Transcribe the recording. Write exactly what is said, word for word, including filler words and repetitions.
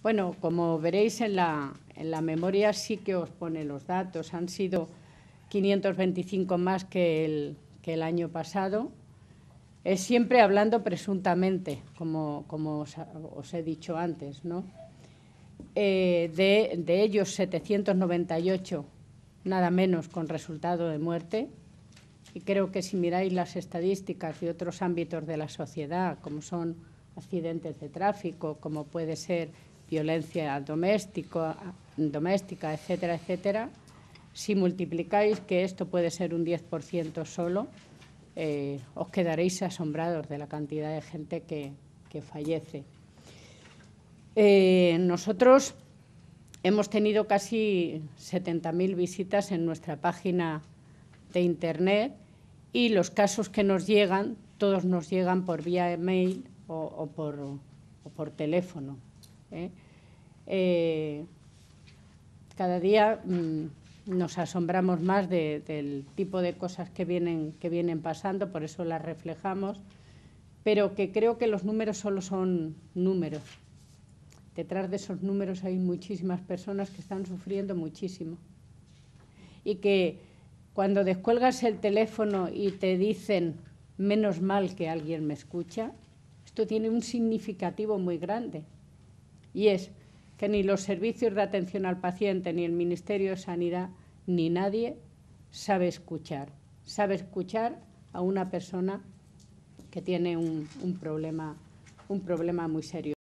Bueno, como veréis en la, en la memoria sí que os pone los datos. Han sido quinientos veinticinco más que el, que el año pasado. Es siempre hablando presuntamente, como, como os, os he dicho antes, ¿no? Eh, de, de ellos, setecientos noventa y ocho, nada menos, con resultado de muerte. Y creo que si miráis las estadísticas de otros ámbitos de la sociedad, como son accidentes de tráfico, como puede ser violencia doméstico, doméstica, etcétera, etcétera, si multiplicáis que esto puede ser un diez por ciento solo, eh, os quedaréis asombrados de la cantidad de gente que, que fallece. Eh, nosotros hemos tenido casi setenta mil visitas en nuestra página de Internet y los casos que nos llegan, todos nos llegan por vía email o, o, por, o por teléfono. ¿eh? Eh, cada día mmm, nos asombramos más de, del tipo de cosas que vienen, que vienen pasando, por eso las reflejamos, pero que creo que los números solo son números. Detrás de esos números hay muchísimas personas que están sufriendo muchísimo. Y que cuando descuelgas el teléfono y te dicen, menos mal que alguien me escucha, esto tiene un significativo muy grande. Y es que ni los servicios de atención al paciente, ni el Ministerio de Sanidad, ni nadie sabe escuchar. Sabe escuchar a una persona que tiene un, un, problema, un problema muy serio.